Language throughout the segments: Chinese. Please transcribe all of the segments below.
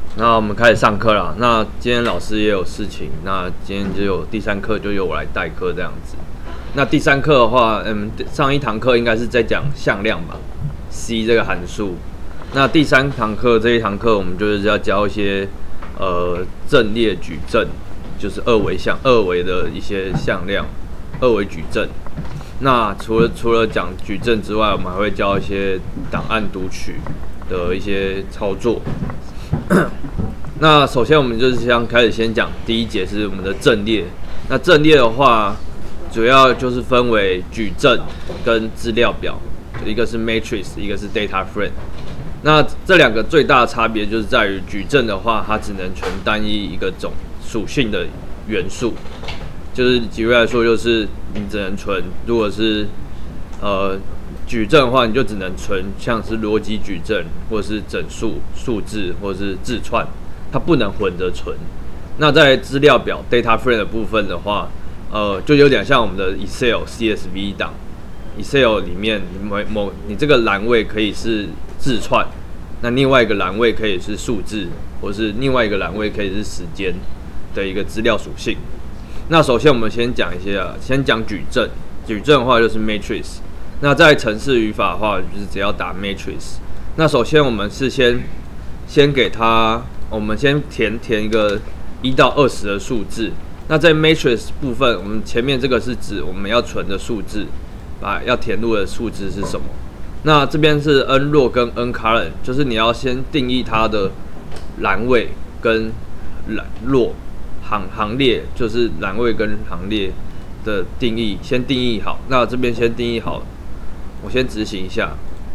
那我们开始上课了。那今天老师也有事情，那今天就有第3课就由我来代课这样子。那第3课的话，上一堂课应该是在讲向量吧 ，C 这个函数。那第3堂课这一堂课我们就是要教一些阵列矩阵，就是二维的一些向量，二维矩阵。那除了讲矩阵之外，我们还会教一些档案读取的一些操作。那首先我们就是先讲第一节是我们的阵列。那阵列的话，主要就是分为矩阵跟资料表，一个是 matrix， 一个是 data frame。那这两个最大的差别就是在于矩阵的话，它只能存单一一个种属性的元素。就是举例来说，就是你只能存，如果是矩阵的话，你就只能存像是逻辑矩阵，或者是整数、数字，或者是字串，它不能混着存。那在资料表 data frame 的部分的话，就有点像我们的 Excel CSV 档。Excel 里面你这个栏位可以是字串，那另外一个栏位可以是数字，或是另外一个栏位可以是时间的一个资料属性。那首先我们先讲矩阵。矩阵的话就是 matrix。那在程式语法的话，就是只要打 matrix。那首先我们是先给它，我们先填一个1到20的数字。那在 matrix 部分，我们前面这个是指我们要存的数字，要填入的数字是什么？那这边是 n row 跟 n column， 就是你要先定义它的栏位跟row行列，就是栏位跟行列的定义，先定义好。那这边先定义好，我先执行一下。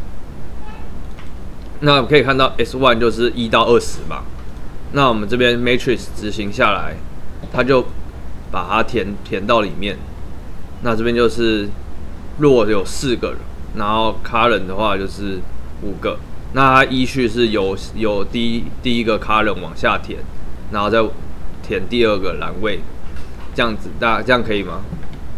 那我们可以看到 S1 就是1到20嘛。那我们这边 matrix 执行下来，它就把它填到里面。那这边就是row有4个，然后 column 的话就是5个。那它依序是由第一个 column 往下填，然后再填第2个栏位，这样子，这样可以吗？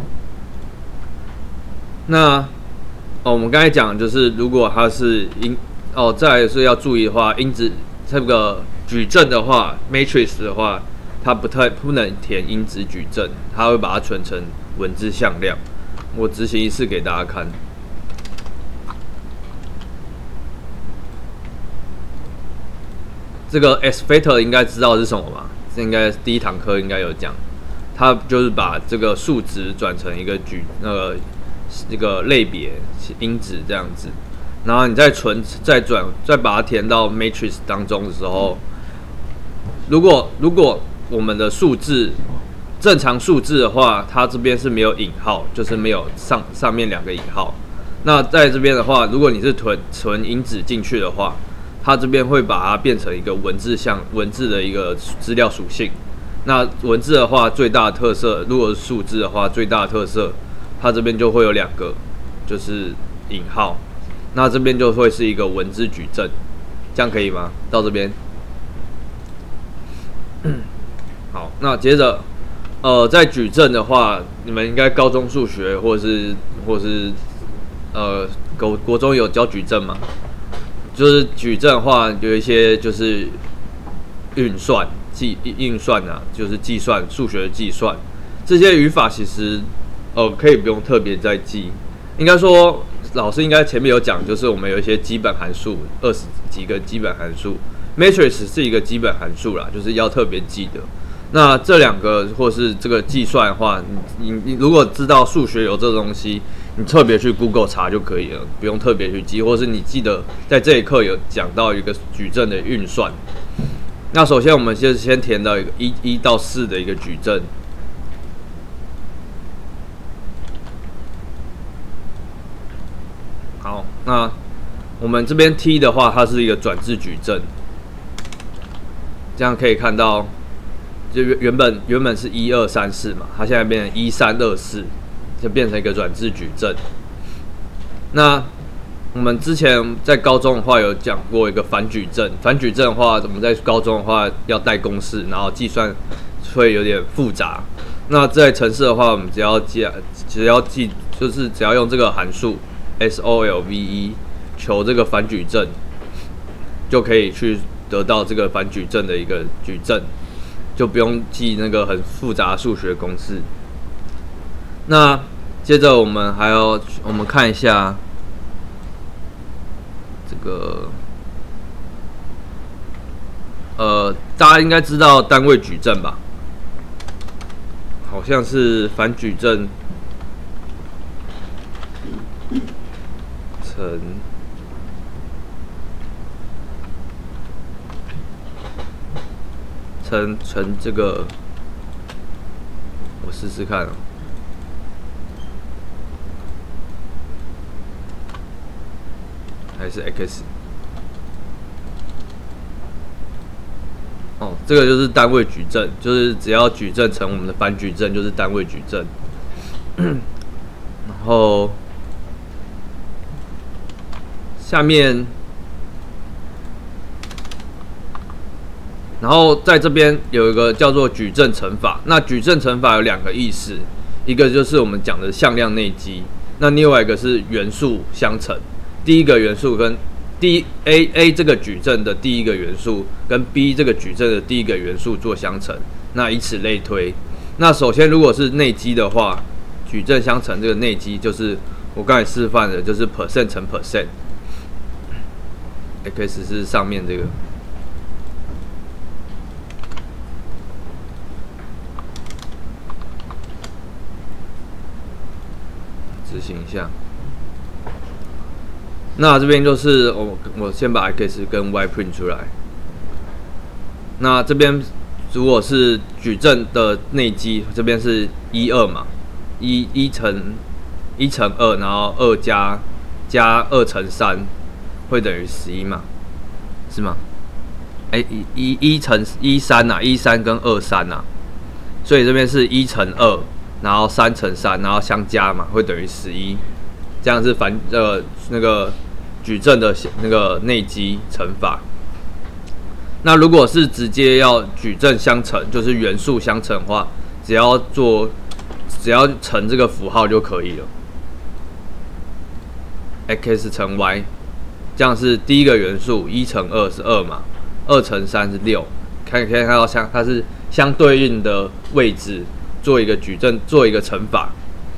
那我们刚才讲就是，如果它是再来是要注意的话，因子这个矩阵的话 ，matrix 的话，它不能填因子矩阵，它会把它存成文字向量。我执行一次给大家看。这个 S-factor 应该知道是什么吧？这应该第1堂课应该有讲，它就是把这个数值转成一个一个类别因子这样子，然后你再把它填到 matrix 当中的时候，如果我们的数字正常数字的话，它这边是没有引号，就是没有上面2个引号。那在这边的话，如果你是存因子进去的话，它这边会把它变成一个文字的一个资料属性。那文字的话，最大的特色，如果是数字的话，最大的特色，它这边就会有2个，就是引号。那这边就会是一个文字矩阵，这样可以吗？到这边，好，那接着，在矩阵的话，你们应该高中数学或是国中有教矩阵吗？就是矩阵的话，有一些就是运算啊，就是计算数学的计算，这些语法其实可以不用特别再记。应该说，老师应该前面有讲，就是我们有一些基本函数，20几个基本函数 ，matrix 是一个基本函数啦，就是要特别记的。那这2个或是这个计算的话，你如果知道数学有这东西，你特别去 Google 查就可以了，不用特别去记，或是你记得在这一课有讲到一个矩阵的运算。那首先我们先填到一个1到4的一个矩阵。好，那我们这边 T 的话，它是一个转置矩阵，这样可以看到，就原本是1、2、3、4嘛，它现在变成1、3、2、4。就变成一个转置矩阵。那我们之前在高中的话有讲过一个反矩阵，反矩阵的话，我们在高中的话要带公式，然后计算会有点复杂。那在程式的话，我们只要用这个函数 solve 求这个反矩阵，就可以去得到这个反矩阵的一个矩阵，就不用记那个很复杂的数学公式。那接着我们看一下这个，大家应该知道单位矩阵吧？好像是反矩阵乘这个，我试试看哦。还是 x 哦，这个就是单位矩阵，就是只要矩阵乘我们的反矩阵就是单位矩阵。然后下面，然后在这边有一个叫做矩阵乘法。那矩阵乘法有2个意思，一个就是我们讲的向量内积，那另外一个是元素相乘。第一个元素跟A 这个矩阵的第一个元素跟 B 这个矩阵的第一个元素做相乘，那以此类推。那首先如果是内积的话，矩阵相乘这个内积就是我刚才示范的，就是 percent 乘 percent。x 是上面这个。执行一下。那这边就是我先把 x 跟 y print 出来。那这边如果是矩阵的内积，这边是1、2嘛，1乘2，然后2加2乘3会等于11嘛，是吗？1乘13啊，13跟23啊，所以这边是1乘2，然后3乘3，然后相加嘛，会等于11，这样是那个矩阵的那个内积乘法。那如果是直接要矩阵相乘，就是元素相乘的话，只要乘这个符号就可以了。x 乘 y， 这样是第一个元素1乘2是2嘛，2乘3是6，可以看到它是相对应的位置做一个矩阵，做一个乘法。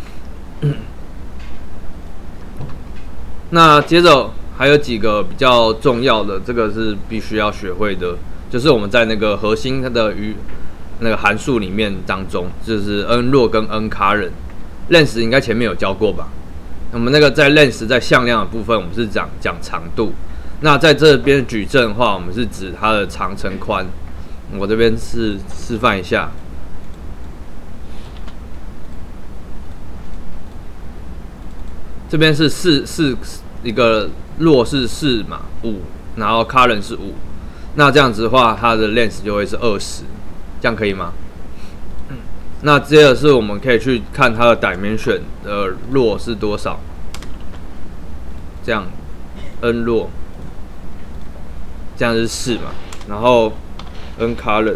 那接着还有几个比较重要的，这个是必须要学会的，就是我们在那个核心它的那个函数里面当中，就是 n 落跟 n current。length 应该前面有教过吧？我们那个在 length 在向量的部分，我们是讲长度。那在这边矩阵的话，我们是指它的长乘宽。我这边是示范一下。这边是一个落是4嘛，5，然后 current 是5，那这样子的话，它的 length 就会是20，这样可以吗？那接着是我们可以去看它的 dimension 的落是多少，这样 n 落，这样是4嘛，然后 n current。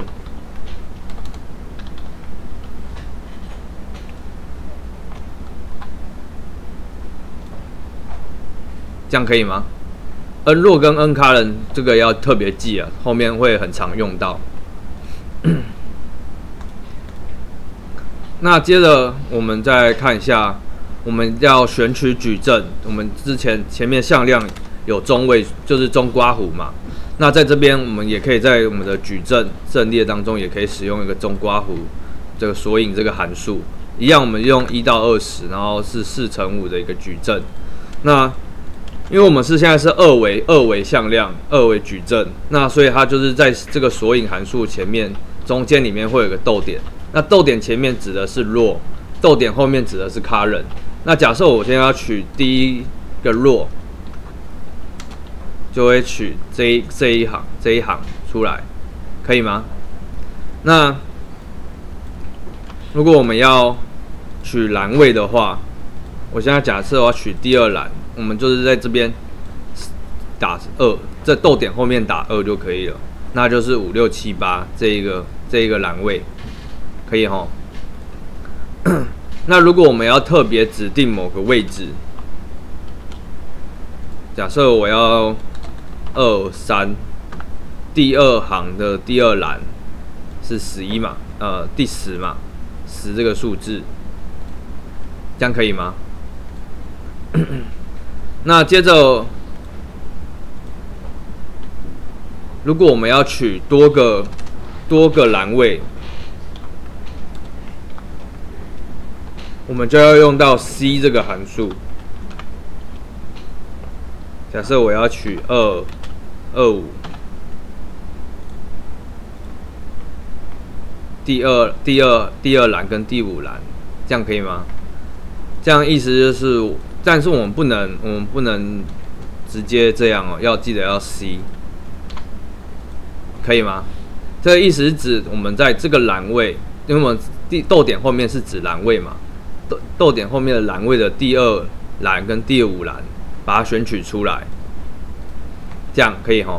这样可以吗 ？n 落跟 n current 这个要特别记啊，后面会很常用到。那接着我们再看一下，我们要选取矩阵。我们前面向量有中位，就是中括弧嘛。那在这边我们也可以在我们的矩阵阵列当中，也可以使用一个中括弧这个索引这个函数。一样，我们用1到20，然后是4乘5的一个矩阵。那因为我们现在是二维向量，2维矩阵，那所以它就是在这个索引函数前面中间里面会有个逗点，那逗点前面指的是 row， 逗点后面指的是 current。那假设我现在要取第一个 row， 就会取这一行出来，可以吗？那如果我们要取栏位的话，我现在假设我要取第2栏。我们就是在这边打2，在逗点后面打2就可以了，那就是5、6、7、8这一个栏位，可以齁。那如果我们要特别指定某个位置，假设我要2、3， 第二行的第二栏是11嘛，第10嘛，10这个数字，这样可以吗？那接着，如果我们要取多个栏位，我们就要用到 C 这个函数。假设我要取225，第二栏跟第5栏，这样可以吗？这样意思就是，但是我们不能直接这样哦，要记得要 C， 可以吗？这个意思是指我们在这个栏位，因为我们逗点后面是指栏位嘛，逗点后面的栏位的第2栏跟第5栏，把它选取出来，这样可以吼。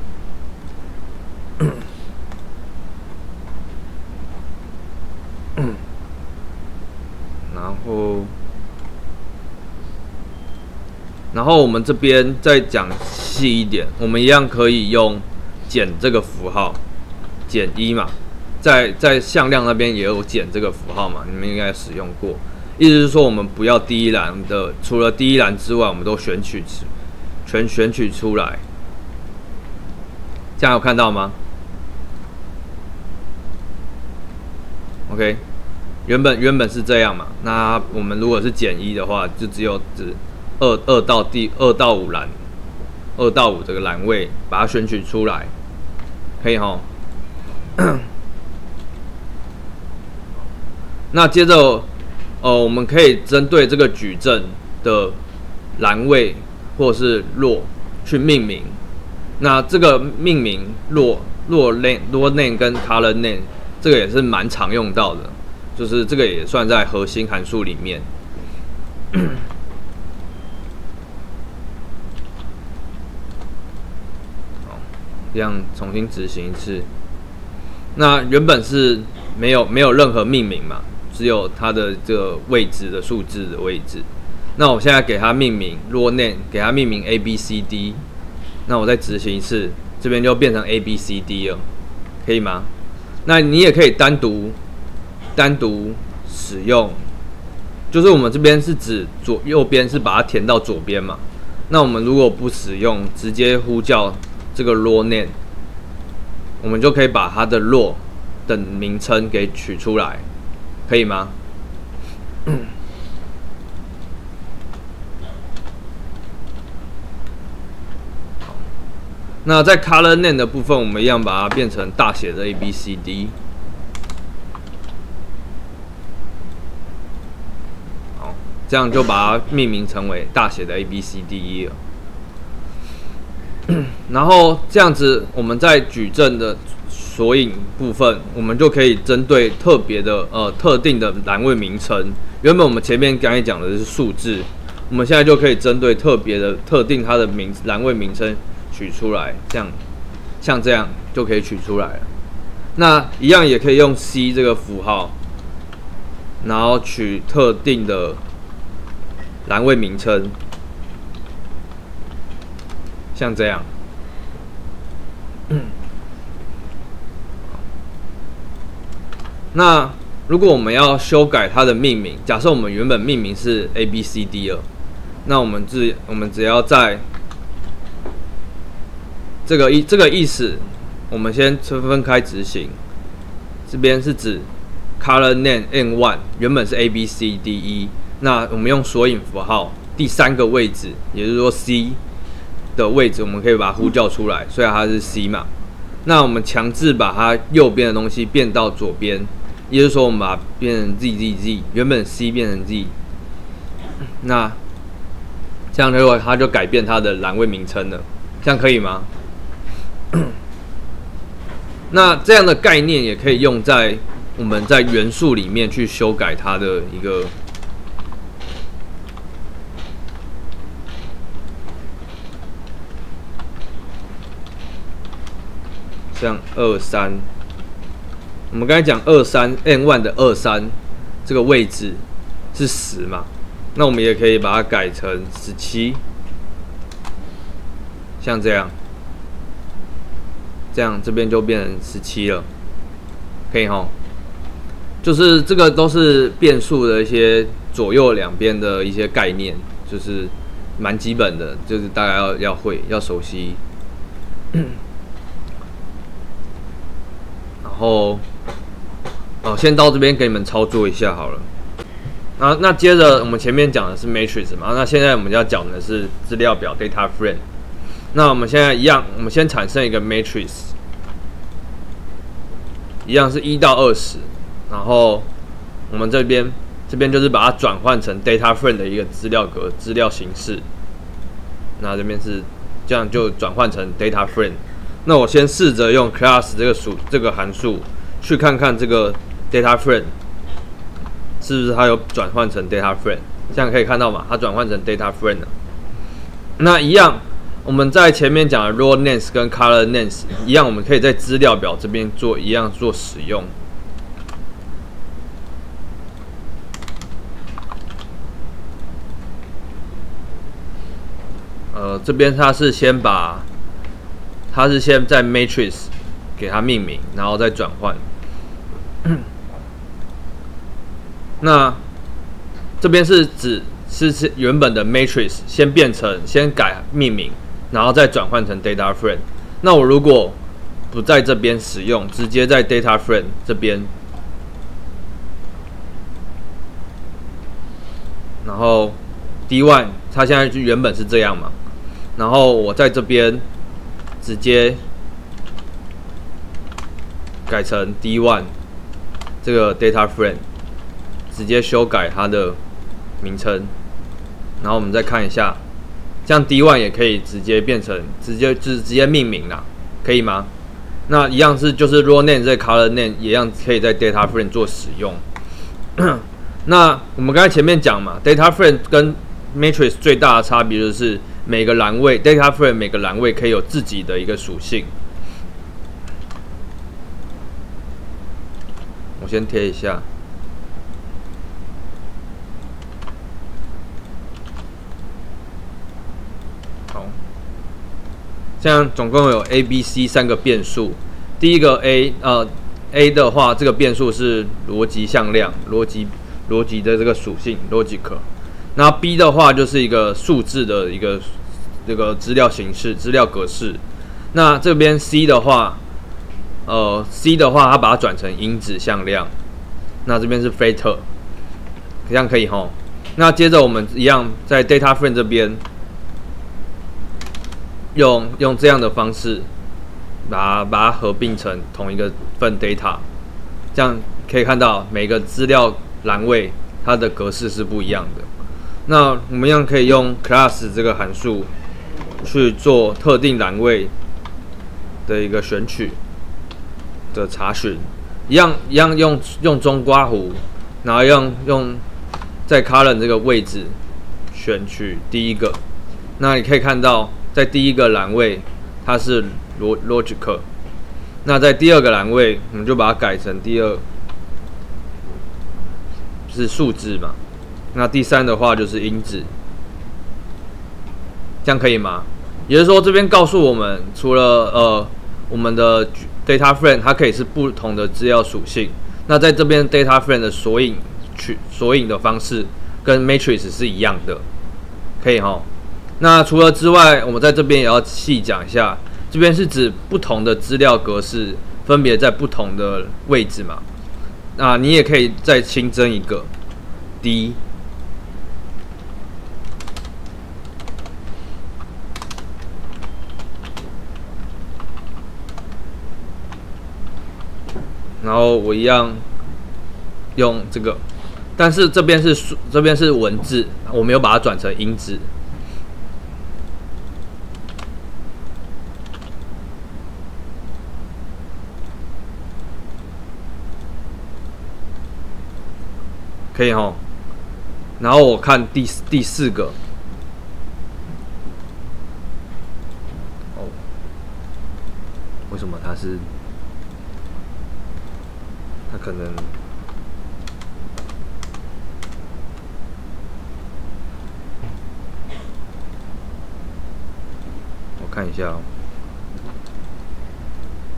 然后我们这边再讲细一点，我们一样可以用减这个符号，减1嘛，在向量那边也有减这个符号嘛，你们应该使用过。意思是说，我们不要第一栏的，除了第一栏之外，我们都全选取出来。这样有看到吗 ？OK， 原本是这样嘛。那我们如果是减1的话，就只2到5栏，2到5这个栏位把它选取出来，可以齁。那接着，我们可以针对这个矩阵的栏位或是落去命名。那这个命名落 name 跟 color name 这个也是蛮常用到的，就是这个也算在核心函数里面。好，这样重新执行一次。那原本是没有任何命名嘛，只有它的这个位置的数字的位置。那我现在给它命名落 name， 给它命名 ABCD。那我再执行一次，这边就变成 ABCD 了，可以吗？那你也可以单独使用，就是我们这边是指右边是把它填到左边嘛。那我们如果不使用，直接呼叫这个 raw name， 我们就可以把它的 raw 的名称给取出来，可以吗？那在 color name 的部分，我们一样把它变成大写的 ABCD。好，这样就把它命名成为大写的 ABCD 了。然后这样子，我们在矩阵的索引部分，我们就可以针对特别的特定的栏位名称。原本我们前面刚才讲的是数字，我们现在就可以针对特别的特定它的栏位名称。取出来，这样，像这样就可以取出来了。那一样也可以用 C 这个符号，然后取特定的栏位名称，像这样。那如果我们要修改它的命名，假设我们原本命名是 ABCD 了，那我们只要在这个意思，我们先分开执行。这边是指 color name N1 原本是 ABCDE， 那我们用索引符号第3个位置，也就是说 C 的位置，我们可以把它呼叫出来，所以它是 C 嘛。那我们强制把它右边的东西变到左边，也就是说我们把它变成 ZZZ， 原本 C 变成 Z， 那这样的话它就改变它的栏位名称了，这样可以吗？那这样的概念也可以用在我们在元素里面去修改它的一个像23，我们刚才讲23 N1 的23这个位置是10嘛，那我们也可以把它改成17，像这样。 这样这边就变成17了，可以齁。就是这个都是变数的一些左右两边的一些概念，就是蛮基本的，就是大家要会要熟悉。然后，先到这边给你们操作一下好了。那接着我们前面讲的是 matrix 嘛，那现在我们要讲的是资料表 data frame。那我们现在一样，我们先产生一个 matrix， 一样是1到20，然后我们这边就是把它转换成 data frame 的一个资料格、资料形式。那这边是这样就转换成 data frame。那我先试着用 class 这个函数去看看这个 data frame 是不是它有转换成 data frame。这样可以看到嘛，它转换成 data frame 了。那一样，我们在前面讲的 row names 跟 color names 一样，我们可以在资料表这边做使用。这边它是先在 matrix 给它命名，然后再转换。那这边是指是原本的 matrix 先改命名，然后再转换成 data frame。那我如果不在这边使用，直接在 data frame 这边，然后 D1 它现在就原本是这样嘛。然后我在这边直接改成 D1 这个 data frame， 直接修改它的名称，然后我们再看一下，这样 D1 也可以直接变成直接命名啦，可以吗？那一样就是 row name 这 color name 一样可以在 data frame 做使用。那我们刚才前面讲嘛 ，data frame 跟 matrix 最大的差别就是每个栏位 data frame 每个栏位可以有自己的一个属性。我先贴一下。好，这样总共有 A、B、C 3个变数。第一个 A 的话，这个变数是逻辑向量，逻辑的这个属性 logic。那 B 的话就是一个数字的一个这个资料形式、资料格式。那这边 C 的话，它把它转成因子向量。那这边是 factor， 这样可以齁。那接着我们一样在 data frame 这边用这样的方式把它合并成同一个份 data， 这样可以看到每个资料栏位它的格式是不一样的。那我们一样可以用 class 这个函数去做特定栏位的一个选取的查询，一样用中刮弧，然后用在 column 这个位置选取第一个。那你可以看到，在第一个栏位它是 logic， 那在第二个栏位我们就把它改成第二是数字嘛。那第3的话就是因子，这样可以吗？也就是说，这边告诉我们，除了我们的 data frame 它可以是不同的资料属性，那在这边 data frame 的索引的方式跟 matrix 是一样的，可以齁。那除了之外，我们在这边也要细讲一下，这边是指不同的资料格式分别在不同的位置嘛。那你也可以再新增一个 D。然后我一样用这个，但是这边是文字，我没有把它转成音字。可以齁。然后我看第4个，为什么它是？它可能我看一下哦。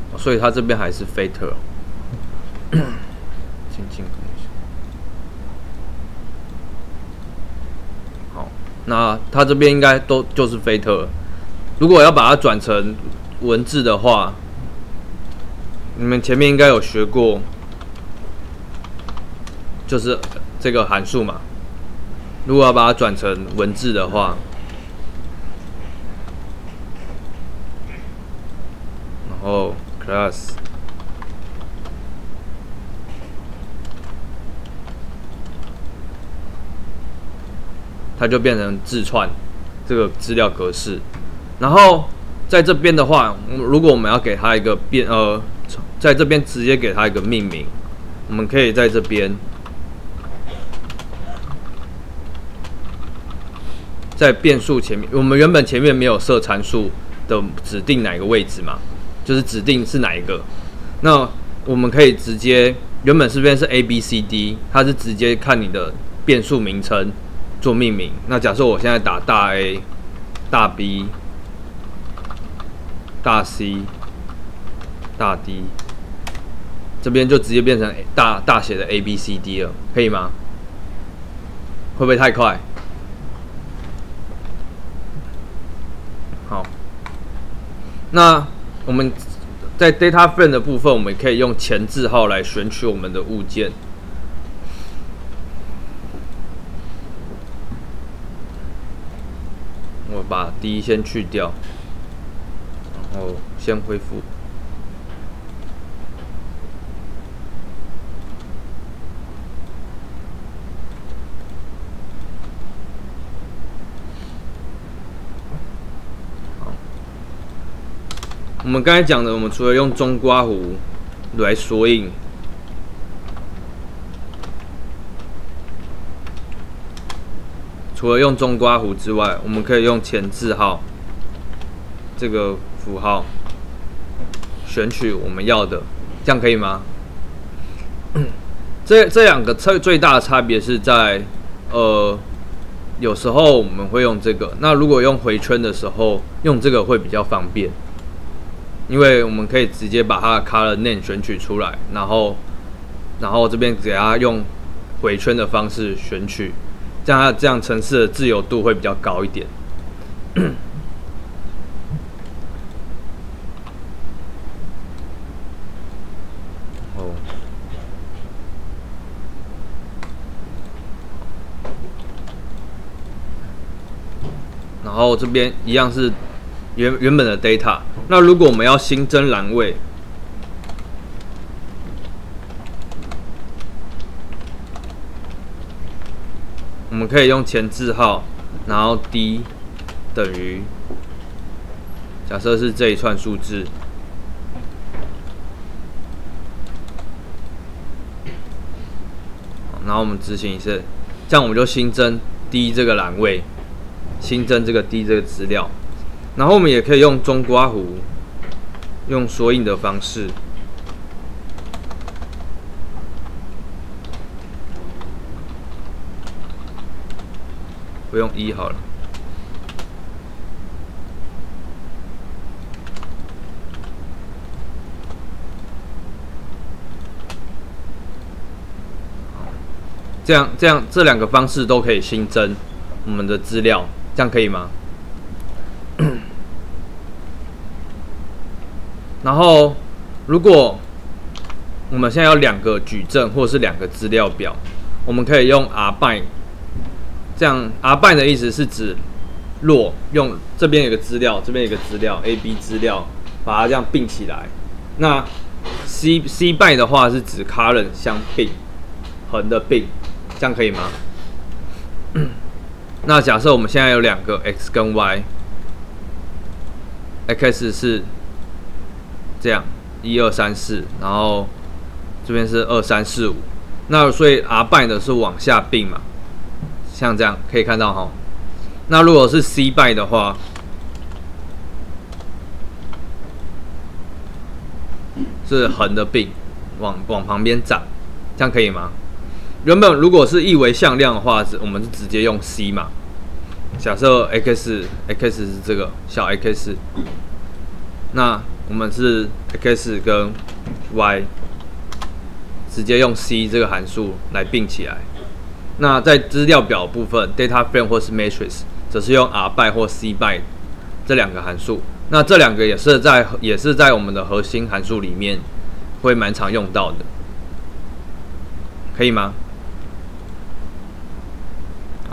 所以它这边还是 Theta。轻轻看一下。好，那它这边应该都就是 Theta。如果要把它转成文字的话，你们前面应该有学过，就是这个函数嘛。如果要把它转成文字的话，然后 class 它就变成字串这个资料格式。然后在这边的话，如果我们要给它一个在这边直接给它一个命名，我们可以在这边，在变数前面，我们原本前面没有设参数的指定哪个位置嘛，就是指定是哪一个。那我们可以直接，原本这边是 ABCD， 它是直接看你的变数名称做命名。那假设我现在打大 A、大 B、大 C、大 D， 这边就直接变成大写的 ABCD 了，可以吗？会不会太快？好，那我们在 data frame 的部分，我们可以用前置号来选取我们的物件。我把 D 先去掉，然后先恢复。我们刚才讲的，我们除了用中刮弧来索引，除了用中刮弧之外，我们可以用前置号这个符号选取我们要的，这样可以吗？这两个最大的差别是在有时候我们会用这个，那如果用回圈的时候，用这个会比较方便。因为我们可以直接把它的 color name 选取出来，然后这边给它用回圈的方式选取，这样程式的自由度会比较高一点。然后这边一样是原本的 data。那如果我们要新增栏位，我们可以用前置号，然后 D 等于，假设是这一串数字，然后我们执行一次，这样我们就新增 D 这个栏位，新增这个 D 这个资料。然后我们也可以用中刮弧，用索引的方式，不用1好了。这样这两个方式都可以新增我们的资料，这样可以吗？然后，如果我们现在有2个矩阵或者是2个资料表，我们可以用 rbind。这样 rbind 的意思是指若用这边有个资料，这边有个资料 A、B 资料，把它这样并起来。那 cbind 的话是指 column 相并，横的并，这样可以吗？那假设我们现在有2个 x 跟 y，x 是这样1、2、3、4，然后这边是2、3、4、5。那所以 rbind 是往下并嘛，像这样可以看到哈。那如果是 cbind 的话，是横的并，往旁边长，这样可以吗？原本如果是一维向量的话，我们是直接用 c 嘛。假设 x 是这个小 x， 那我们是 x 跟 y 直接用 c 这个函数来并起来。那在资料表部分 ，data frame 或是 matrix 则是用 r byte 或 c byte 这两个函数。那这两个也是在我们的核心函数里面会蛮常用到的，可以吗？好，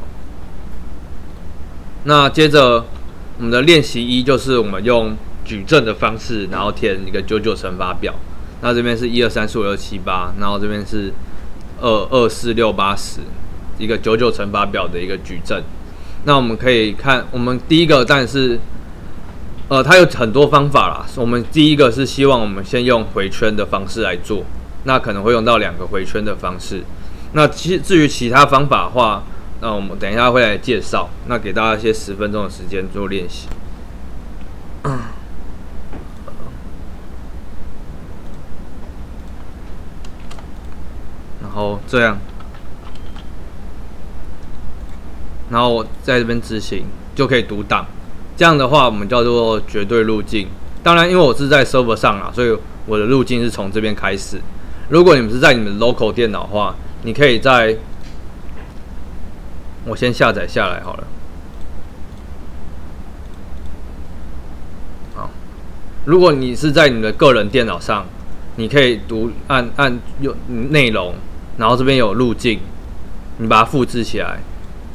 那接着我们的练习1就是我们用矩阵的方式，然后填一个99乘法表。那这边是1、2、3、4、5、6、7、8，然后这边是2、2、4、6、8、10，一个99乘法表的一个矩阵。那我们可以看，我们第一个当然是，它有很多方法啦。我们第一个是希望我们先用回圈的方式来做，那可能会用到2个回圈的方式。那至于其他方法的话，那我们等一下会来介绍。那给大家一些10分钟的时间做练习。然后这样，然后我在这边执行就可以读档。这样的话，我们叫做绝对路径。当然，因为我是在 server 上啦，所以我的路径是从这边开始。如果你们是在你们 local 电脑的话，你可以在，我先下载下来好了。好，如果你是在你的个人电脑上，你可以按有内容，然后这边有路径，你把它复制起来。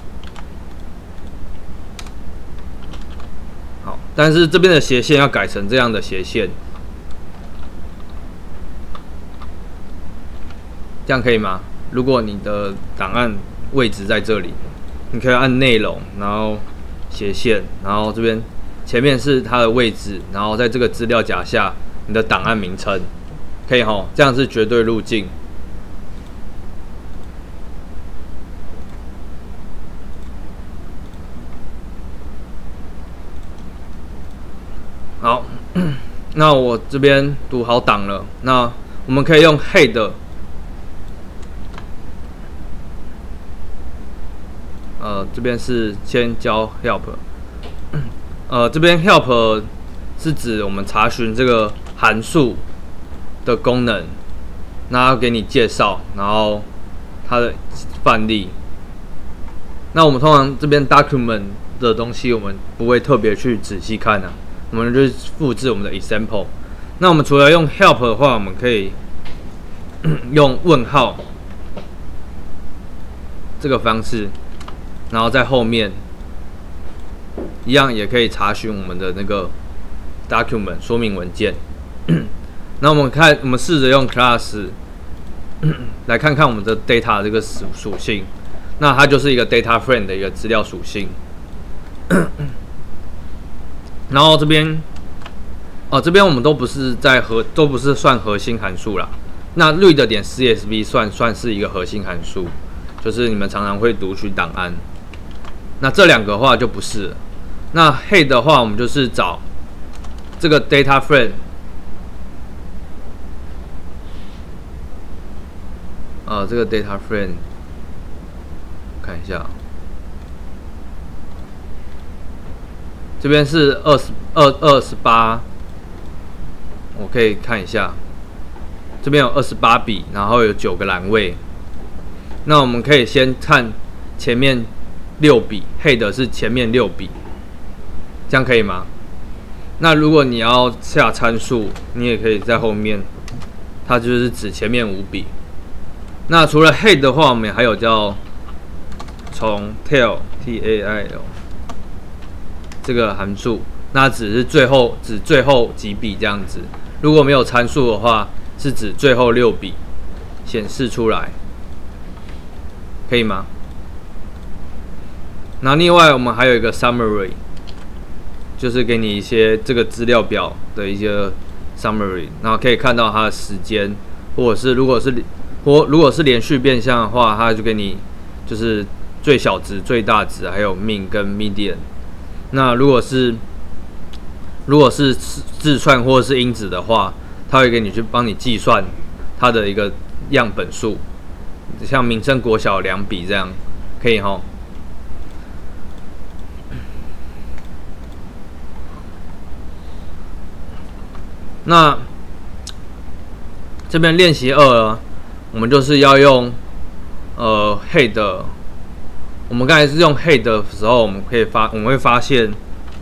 好，但是这边的斜线要改成这样的斜线，这样可以吗？如果你的档案位置在这里，你可以按内容，然后斜线，然后这边前面是它的位置，然后在这个资料夹下你的档案名称，可以吼，这样是绝对路径。好，那我这边读好档了，那我们可以用 head。这边是先教 help， 这边 help 是指我们查询这个函数的功能，那要给你介绍，然后它的范例。那我们通常这边 document 的东西，我们不会特别去仔细看啊，我们就是复制我们的 example。那我们除了用 help 的话，我们可以用问号这个方式。然后在后面一样也可以查询我们的那个 document 说明文件。那我们试着用 class 来看看我们的 data 这个属性。那它就是一个 data frame 的一个资料属性。然后这边这边我们都不是算核心函数啦。那 read 点 CSV 算是一个核心函数，就是你们常常会读取档案。那这两个的话就不是了。那 head 的话，我们就是找这个 data frame， 这个 data frame， 看一下，这边是28，我可以看一下，这边有28笔，然后有9个栏位。那我们可以先看前面6笔 ，head 是前面6笔，这样可以吗？那如果你要下参数，你也可以在后面，它就是指前面5笔。那除了 head 的话，我们还有叫从 tail tail 这个函数，那指最后几笔这样子。如果没有参数的话，是指最后6笔显示出来，可以吗？那另外我们还有一个 summary， 就是给你一些这个资料表的一些 summary， 然后可以看到它的时间，或者是如果是连续变相的话，它就给你就是最小值、最大值，还有 mean 跟 median。那如果是字串或者是因子的话，它会给你去帮你计算它的一个样本数，像民生国小2笔这样，可以齁。 那这边练习2呢，我们就是要用head。我们刚才是用 head 的时候，我们会发现，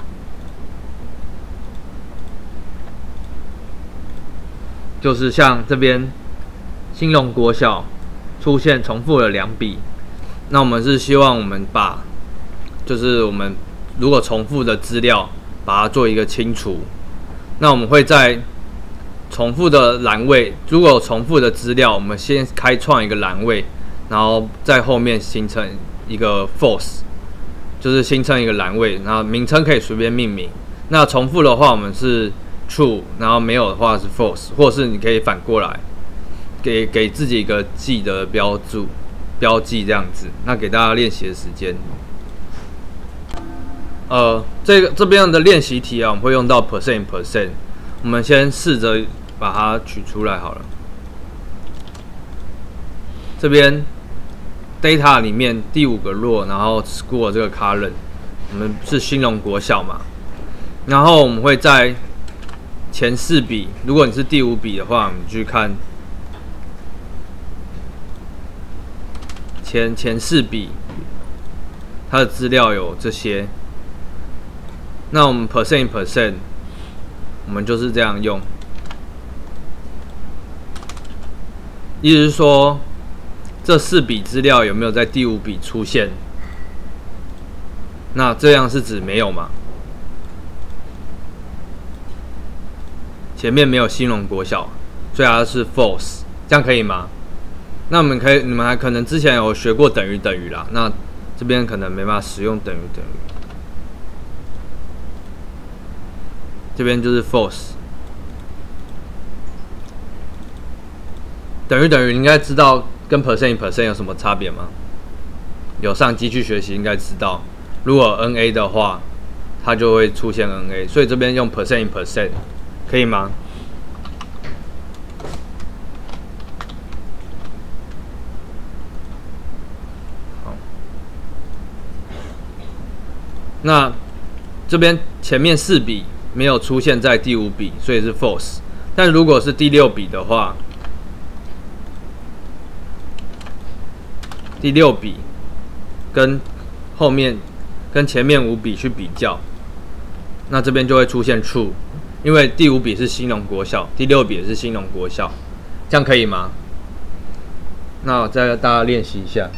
就是像这边兴隆国小出现重复了2笔，那我们是希望我们把，就是我们如果重复的资料，把它做一个清除。那我们会在重复的栏位，如果有重复的资料，我们先开创一个栏位，然后在后面形成一个 false， 就是形成一个栏位，然后名称可以随便命名。那重复的话，我们是 true， 然后没有的话是 false， 或是你可以反过来，给自己一个记的标记这样子。那给大家练习的时间，这边的练习题啊，我们会用到 %%， 我们先试着把它取出来好了。这边 data 里面第5个 row， 然后 school 这个 column， 我们是兴隆国小嘛，然后我们会在前4笔，如果你是第5笔的话，我们去看前4笔，它的资料有这些。那我们 %%， 我们就是这样用，意思是说，这4笔资料有没有在第5笔出现？那这样是指没有嘛？前面没有兴隆国小，所以它是 false， 这样可以吗？那你们还可能之前有学过等于等于啦，那这边可能没办法使用等于等于，这边就是 false。等于等于，你应该知道跟 %% 有什么差别吗？有上机器学习应该知道，如果 NA 的话，它就会出现 NA， 所以这边用%%， 可以吗？好，那这边前面4笔没有出现在第5笔，所以是 false。但如果是第6笔的话，第6笔跟前面5笔去比较，那这边就会出现 true， 因为第5笔是兴隆国小，第6笔也是兴隆国小，这样可以吗？那我再让大家练习一下。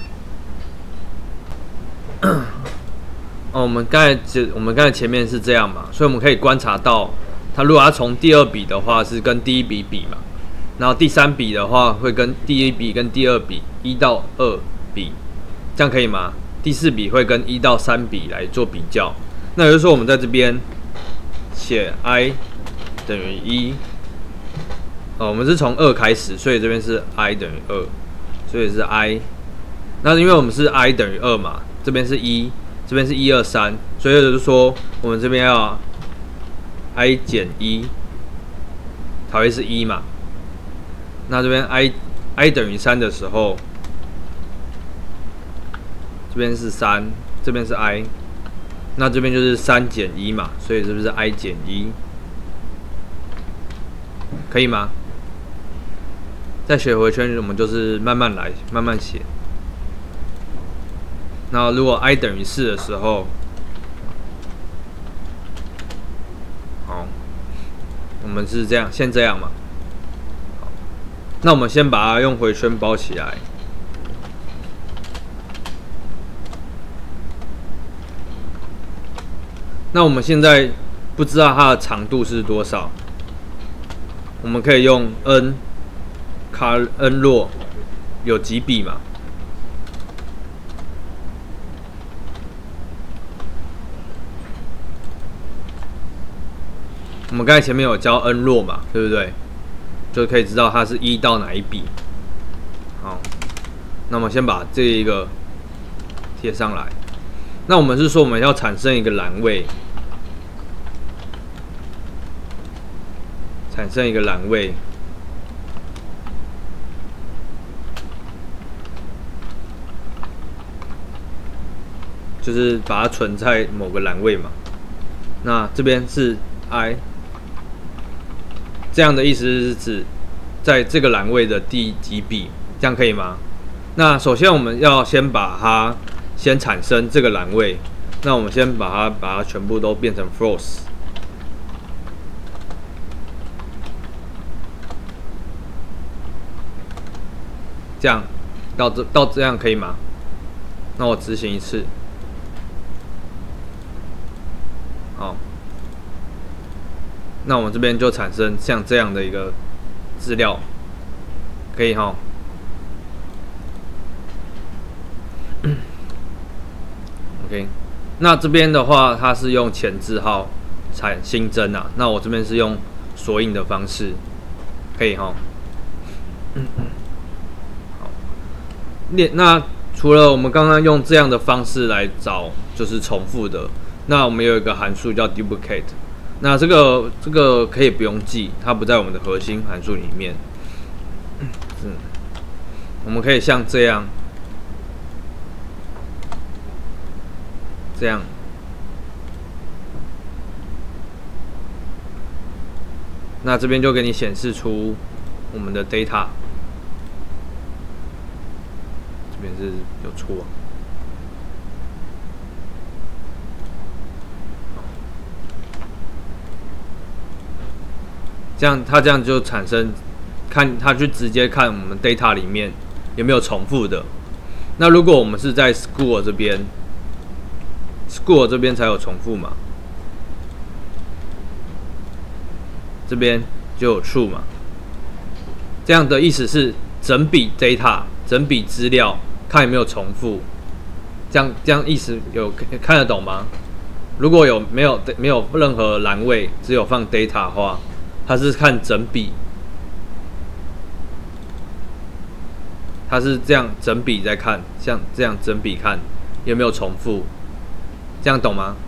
我们刚才前面是这样嘛，所以我们可以观察到，它如果要从第2笔的话是跟第1笔比嘛，然后第3笔的话会跟第1笔跟第2笔1到2比，这样可以吗？第4笔会跟1到3笔来做比较。那也就是说，我们在这边写 i 等于1，我们是从2开始，所以这边是 i 等于2，所以是 i。那因为我们是 i 等于2嘛，这边是1，这边是1、2、3，所以就是说我们这边要 i 减1，它会是1嘛。那这边 i 等于3的时候，这边是3，这边是 i， 那这边就是3减1嘛，所以是不是 i 减1？可以吗？再写回圈，我们就是慢慢来，慢慢写。那如果 i 等于4的时候，好，我们是这样，先这样嘛。好，那我们先把它用回圈包起来。那我们现在不知道它的长度是多少，我们可以用 n row 有几笔嘛？我们刚才前面有教 n row 嘛，对不对？就可以知道它是1到哪一笔。好，那我们先把这一个贴上来。那我们是说我们要产生一个栏位，就是把它存在某个栏位嘛。那这边是 i， 这样的意思是指在这个栏位的第几笔，这样可以吗？那首先我们要先把它先产生这个栏位，那我们先把它全部都变成 false， 这样到这样可以吗？那我执行一次，好，那我们这边就产生像这样的一个资料，可以哈。OK， 那这边的话，它是用前置号新增啊，那我这边是用索引的方式，可以哈。好，那除了我们刚刚用这样的方式来找就是重复的，那我们有一个函数叫 duplicate， 那这个可以不用记，它不在我们的核心函数里面。我们可以像这样。那这边就给你显示出我们的 data， 这边是有错，它这样就产生它去直接看我们 data 里面有没有重复的。那如果我们是在 school 这边。school 这边才有重复嘛，这边就有 true 嘛。这样的意思是整笔 data 整笔资料看有没有重复，这样意思有看得懂吗？如果没有任何栏位，只有放 data 的话，它是看整笔，它是这样整笔在看，像这样整笔看有没有重复。这样懂吗？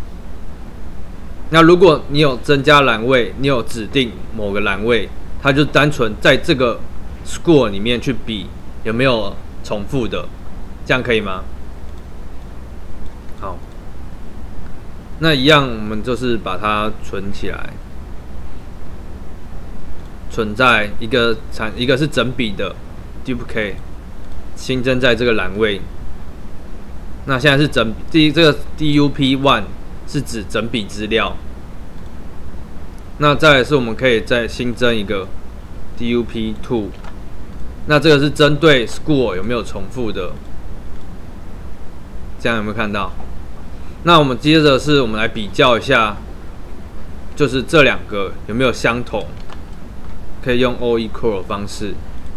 那如果你有增加栏位，你有指定某个栏位，它就单纯在这个 score 里面去比有没有重复的，这样可以吗？好，那一样我们就是把它存起来，存在一个是整笔的 duplicate， 新增在这个栏位。那现在是这个 DUP1 是指整笔资料，那再来是我们可以再新增一个 DUP2， 那这个是针对 school 有没有重复的，这样有没有看到？那我们接着是我们来比较一下，就是这两个有没有相同，可以用 all equal 的方式。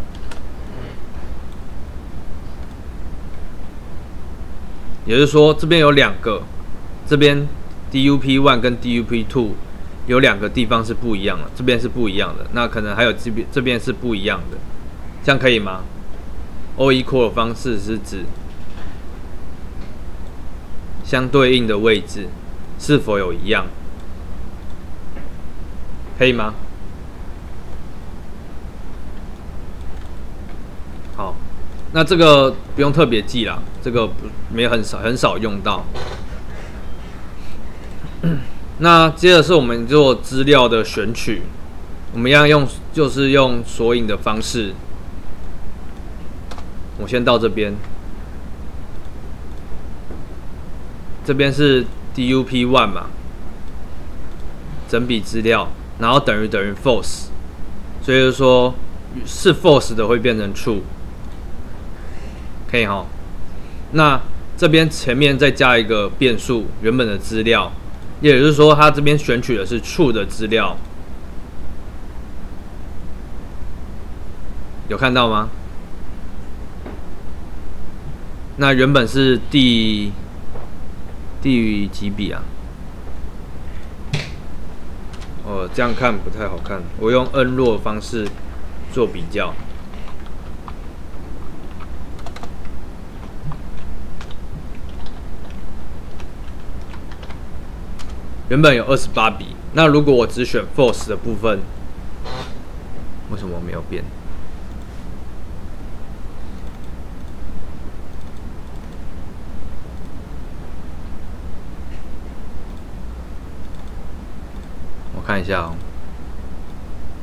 也就是说，这边有两个，这边 DUP1 跟 DUP2 有两个地方是不一样的，这边是不一样的，那可能还有这边是不一样的，这样可以吗 ？all equal 的方式是指相对应的位置是否有一样，可以吗？好。那这个不用特别记啦，这个没很少用到。那接着是我们做资料的选取，我们要就是用索引的方式。我先到这边，这边是 DUP1 嘛，整笔资料，然后等于 false， 所以就是说是 false 的会变成 true。可以哈，那这边前面再加一个变数，原本的资料，也就是说，它这边选取的是 true 的资料，有看到吗？那原本是第几笔啊？这样看不太好看，我用 n 弱的方式做比较。原本有28笔，那如果我只选 false 的部分，为什么没有变？我看一下哦。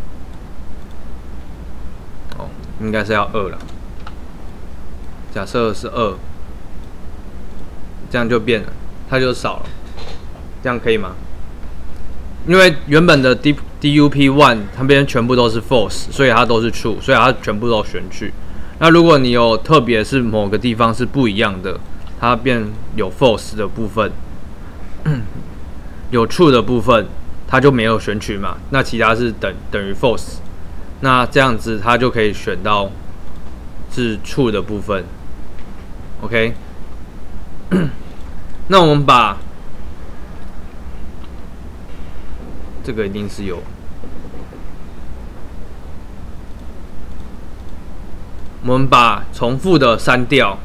应该是要2了。假设是2，这样就变了，它就少了，这样可以吗？因为原本的 DUP1 它边全部都是 false， 所以它都是 true， 所以它全部都选取。那如果你有特别是某个地方是不一样的，它变有 false 的部分，有 true 的部分，它就没有选取嘛。那其他是等于 false， 那这样子它就可以选到是 true 的部分。OK， 那我们把这个一定是有。我们把重复的删掉，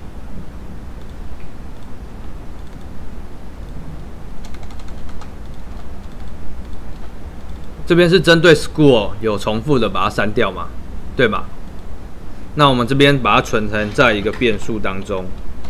这边是针对 school 有重复的，把它删掉嘛，对吧？那我们这边把它存成在一个变数当中。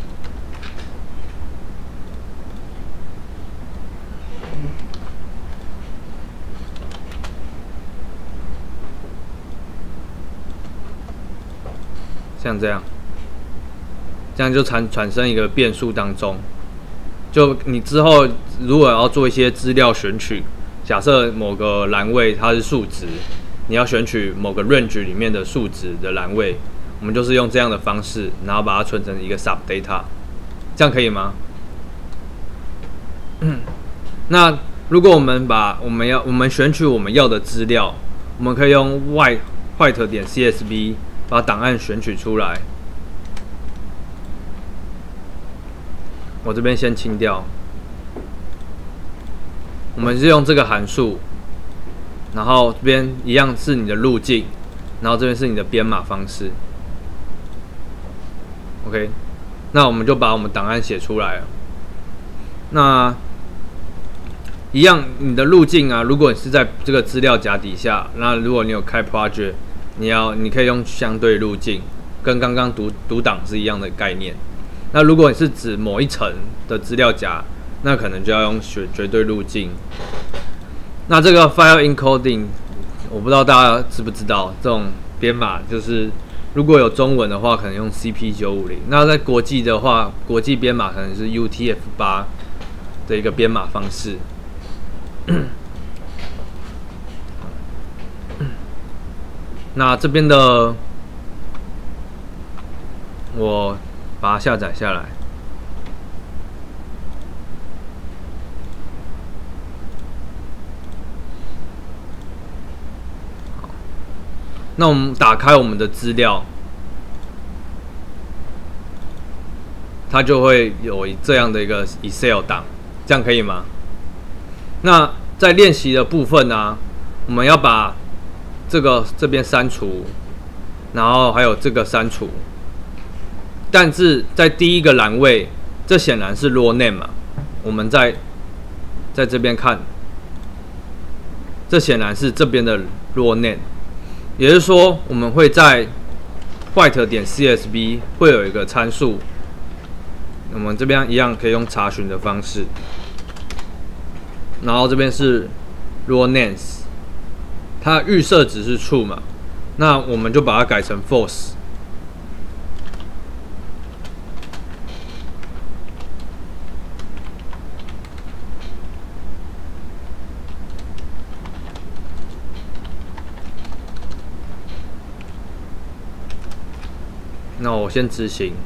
像这样就产生一个变数当中。就你之后如果要做一些资料选取，假设某个栏位它是数值，你要选取某个 range 里面的数值的栏位，我们就是用这样的方式，然后把它存成一个 sub data， 这样可以吗？那如果我们选取我们要的资料，我们可以用 white 点 CSV。把档案选取出来，我这边先清掉。我们是用这个函数，然后这边一样是你的路径，然后这边是你的编码方式。OK， 那我们就把我们档案写出来了。那一样，你的路径啊，如果你是在这个资料夹底下，那如果你有开 project。你可以用相对路径，跟刚刚读档是一样的概念。那如果你是指某一层的资料夹，那可能就要用绝对路径。那这个 file encoding， 我不知道大家知不知道，这种编码就是如果有中文的话，可能用 CP950。那在国际的话，国际编码可能是 UTF-8的一个编码方式。那这边的我把它下载下来。好，那我们打开我们的资料，它就会有这样的一个 Excel 档，这样可以吗？那在练习的部分呢，我们要把这边删除，然后还有这个删除，但是在第一个栏位，这显然是 raw name 嘛。我们在这边看，这显然是这边的 raw name， 也就是说，我们会在 white 点 CSV 会有一个参数，我们这边一样可以用查询的方式，然后这边是 raw names。它预设值是 true 嘛，那我们就把它改成 false。那我先执行，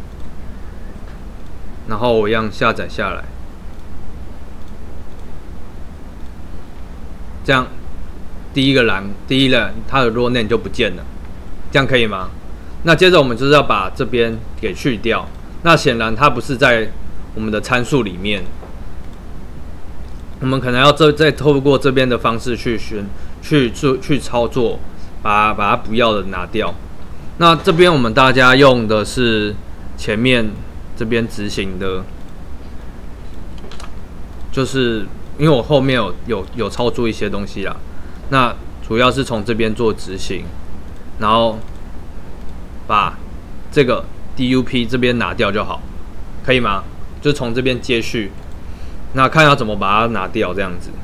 然后我一样下载下来，这样。第一栏它的 raw name 就不见了，这样可以吗？那接着我们就是要把这边给去掉。那显然它不是在我们的参数里面，我们可能要再透过这边的方式去操作，把它不要的拿掉。那这边我们大家用的是前面这边执行的，就是因为我后面有操作一些东西啦。那主要是从这边做执行，然后把这个 DUP 这边拿掉就好，可以吗？就从这边接续，那看要怎么把它拿掉这样子。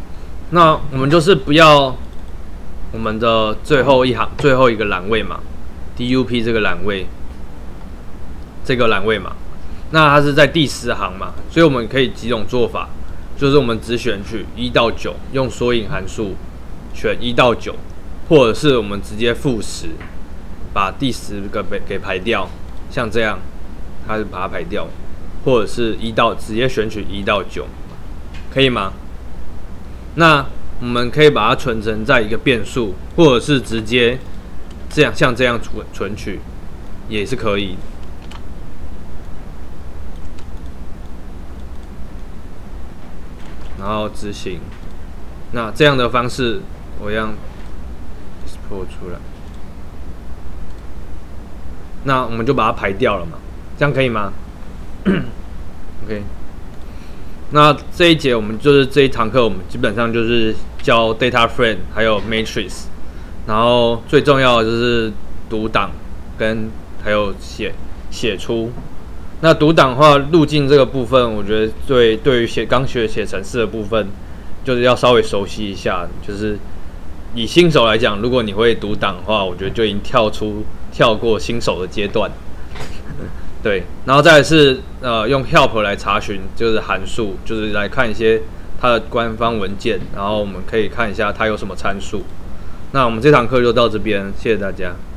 那我们就是不要我们的最后一个栏位嘛， DUP 这个栏位，嘛，那它是在第10行嘛，所以我们可以几种做法，就是我们只选取1到9，用索引函数选1到9，或者是我们直接负10，把第10个给排掉，像这样，它就把它排掉，或者是直接选取1到9，可以吗？那我们可以把它存成在一个变数，或者是直接像这样存取，也是可以。然后执行，那这样的方式我让 export 出来，那我们就把它排掉了嘛，这样可以吗？OK， 那这一节我们就是这一堂课，我们基本上就是教 data frame 还有 matrix， 然后最重要的就是读档跟还有写出。那读档的话，路径这个部分，我觉得对于刚学写程式的部分，就是要稍微熟悉一下。就是以新手来讲，如果你会读档的话，我觉得就已经跳过新手的阶段。对，然后再来是用 help 来查询，就是函数，就是来看一些它的官方文件，然后我们可以看一下它有什么参数。那我们这堂课就到这边，谢谢大家。